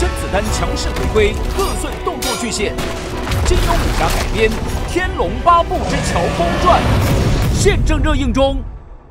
子丹强势回归，贺岁动作巨献。金庸武侠改编《天龙八部之乔峰传》，现正热映中。